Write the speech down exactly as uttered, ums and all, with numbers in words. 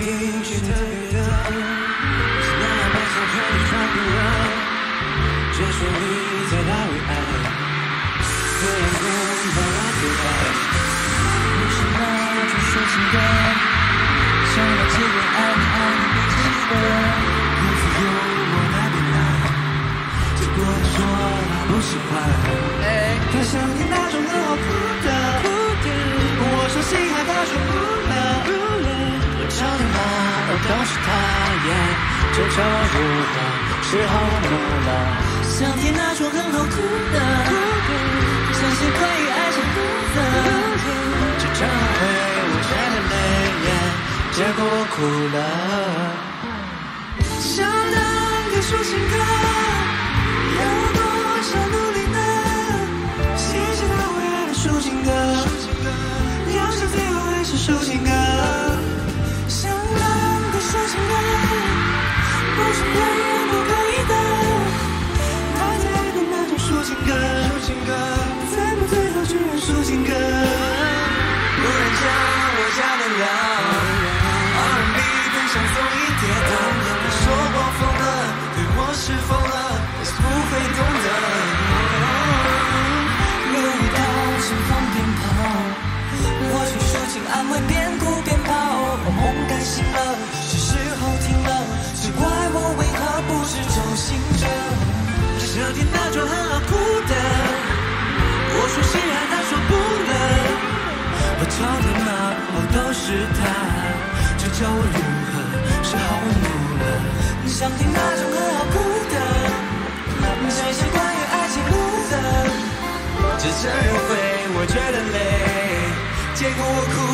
情绪特别的，是那样马上和你穿越了，结束你在哪为爱，突然间把我丢开。 为什么总说情歌？想要结果爱你爱你没结果， 可是有我那边来，结果他说他不喜欢，他想听那种很好哭的，我说心海，他说不了。 唱的嘛，哦都是他耶，就叫我如何，时候我怒了。想听那种很好哭的，相信关于爱情不的，就这样会我摘了泪耶，结果我哭了。 想当个抒情歌，要多少努力呢？谢谢他为爱的抒情歌，要是最后还是抒情歌。抒情歌，不是每人都可以的。他最爱的那种抒情歌，抒情歌，怎么最后居然抒情歌？无人将我加得了 R and B 更像综艺跌宕。他说我疯了，对我是疯了，但是不会懂得。 路遇到前方鞭炮，我去抒情安慰，边哭边跑，我梦该醒了。时候停了，只怪我为何不是周星哲。 想听那种很好哭的，我说心爱，他说不了。我找的嘛，哦都是他，就叫我如何，是好我怒了。 想听那种很好哭的，这些关于爱情路的， 只承认会我觉得累，结果我哭。